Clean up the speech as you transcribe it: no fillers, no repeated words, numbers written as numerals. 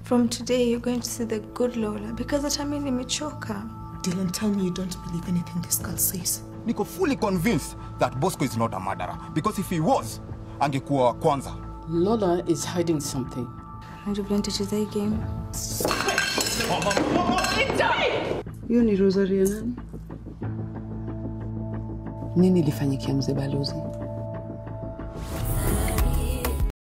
From today, you're going to see the good Lola because the time nimechoka. Dylan, tell me you don't believe anything this girl says. Niko fully convinced that Bosco is not a murderer because if he was, angekuwa kwanza. Lola is hiding something. I do plan to choose a game. You ni Rosaria nani? Nini lifanyikia mzee balozi?